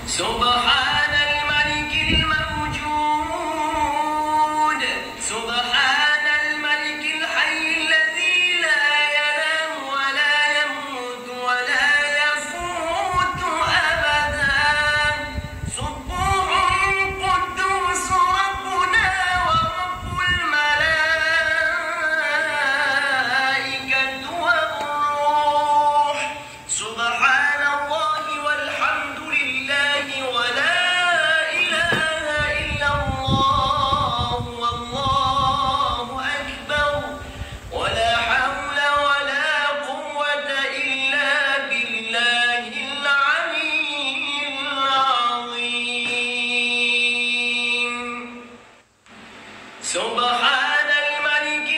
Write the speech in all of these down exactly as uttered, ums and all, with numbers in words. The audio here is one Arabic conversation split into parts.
سبحان الملك الموجود سبحان الملك الحي الذي لا ينام ولا يموت ولا يفوت أبدا سبوح قدوس ربنا ورب الملائكة والروح سبحان الله والحمد لله ولا إله إلا الله والله أكبر ولا حول ولا قوة إلا بالله العلي العظيم سبحان الملك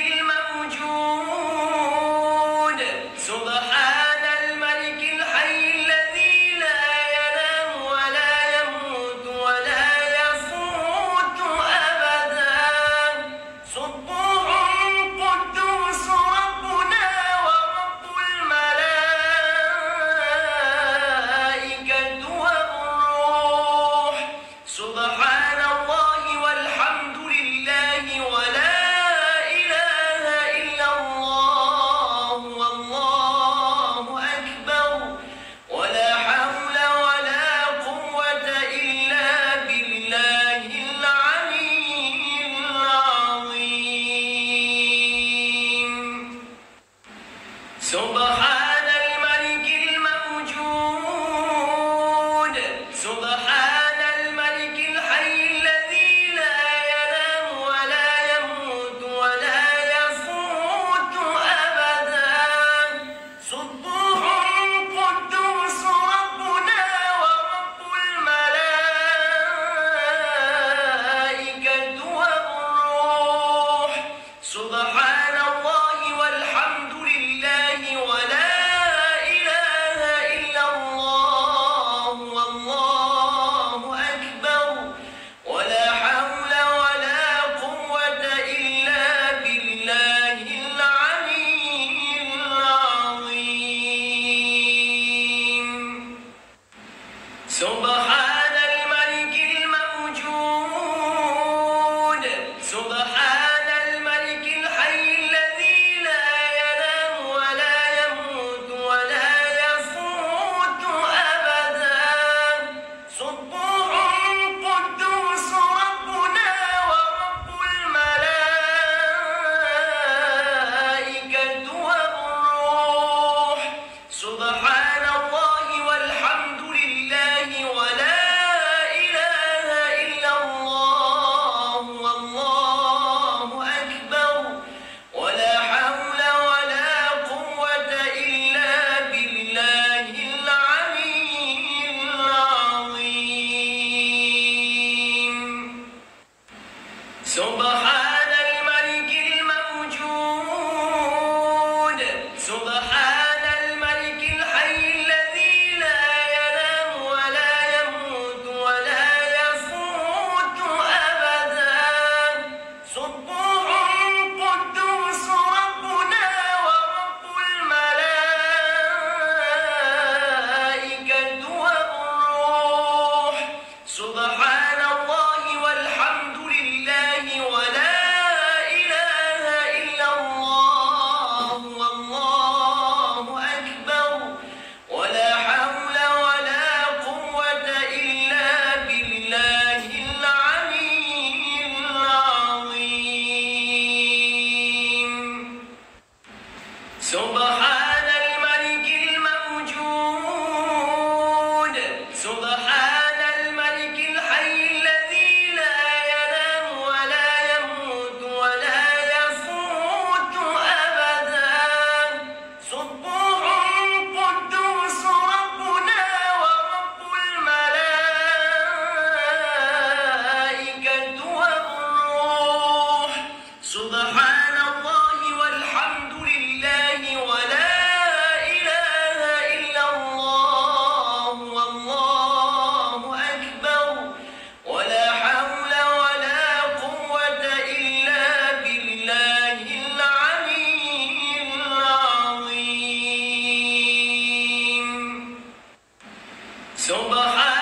الموجود سبحان الملك الحي الذي لا ينام ولا يموت ولا يفوت أبدا سبوح قدوس ربنا ورب الملائكة والروح سبحان الله والحمد لله ولا إله إلا الله والله أكبر ولا حول ولا قوة إلا بالله العلي العظيم سبحان الملك الموجود سبحان الملك الحي الذي لا ينام ولا يموت ولا يفوت أبدا سبوح قدوس ربنا ورب الملائكة والروح سبحان الله والحمد لله ولا إله إلا الله والله أكبر ولا حول ولا قوة إلا بالله العلي العظيم سبحان الملك الموجود سبحان الملك الحي الذي لا ينام ولا يموت ولا يفوت أبدا سبوح قدوس ربنا ورب الملائكة والروح سبحان الله والحمد لله ولا إله إلا الله والله أكبر ولا حول ولا قوة إلا بالله العلي العظيم سبحان الملك الموجود سبحان الملك الحي الذي لا ينام ولا يموت ولا يفوت أبدا سبوح قدوس ربنا ورب الملائكة والروح سبحان الله والحمد لله ولا إله إلا الله والله أكبر ولا حول ولا قوة إلا بالله العلي العظيم سبحان الملك الموجود سبحان الملك الحي الذي لا ينام ولا يموت ولا يفوت أبدا سبوح قدوس ربنا ورب الملائكة والروح سبحان الله والحمد لله ولا إله إلا الله والله أكبر ولا حول ولا قوة إلا بالله العلي العظيم سبحان